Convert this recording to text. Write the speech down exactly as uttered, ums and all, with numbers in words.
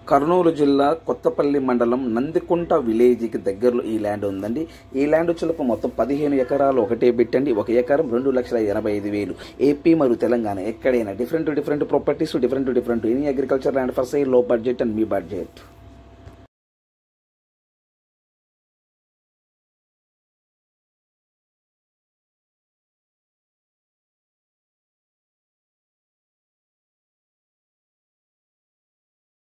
కర్నూలు జిల్లా కొత్తపల్లి మండలం నందికుంట విలేజ్కి దగ్గరలో ఈ ల్యాండ్ ఉందండి. ఈ ల్యాండ్ వచ్చేలోపు మొత్తం పదిహేను ఎకరాలు ఒకటే పెట్టండి. ఒక ఎకరం రెండు లక్షల ఎనభై ఐదు వేలు. ఏపీ మరియు తెలంగాణ ఎక్కడైనా different different properties, different different any agriculture land for sale, low budget and మీ బడ్జెట్.